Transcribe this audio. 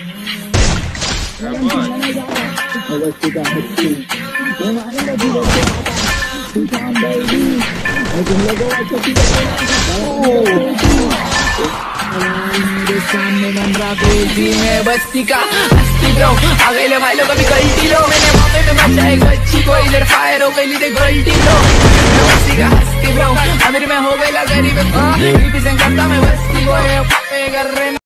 बस्ती का हस्ती ब्रो आ गए ले भाई लोग अभी गलती लो मैंने मौके पे बचा एक बच्ची को इधर फायर हो गई लीजिए गलती लो बस्ती का हस्ती ब्रो अमीर में हो गई गरीब रिप्रेजेंट करता मैं बस्ती को कर रहे